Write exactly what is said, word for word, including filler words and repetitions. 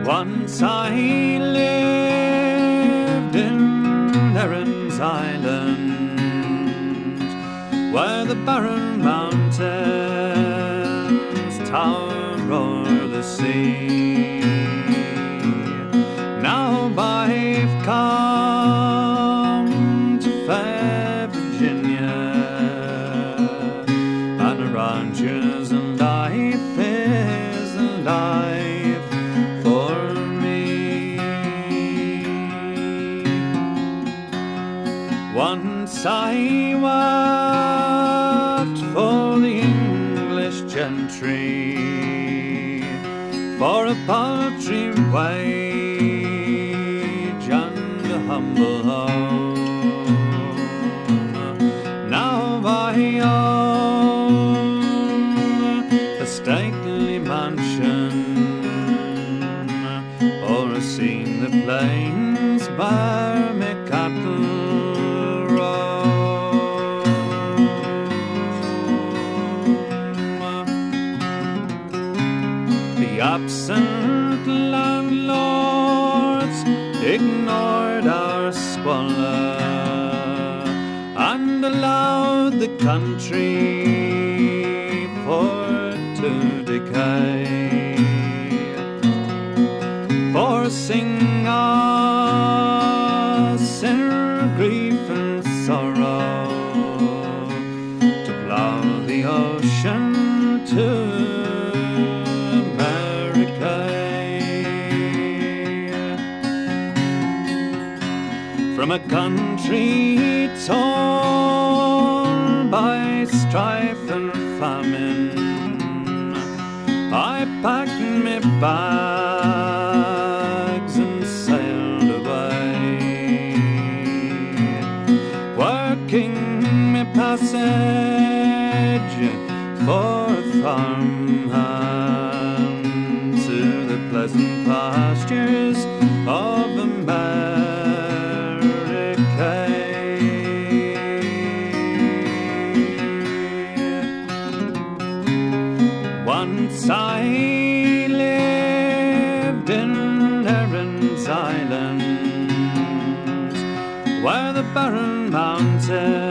Once I lived in Erin's Island, where the barren mountains tower o'er the sea. Now I've come to fair Virginia, and a rancher's life is a life for me. Once I worked for the English gentry, for a paltry wage and a humble home. Now I own a stately mansion, or have seen the plains where my cattle roam. The absent landlords ignored our squalor and allowed the country for to decay, forcing us in grief and sorrow to plough the ocean to America. From a country torn by strife and famine, I packed me bags and sailed away, working me passage for a farmhand to the pleasant pastures of America. Once I lived in Erin's Island, where the barren mountains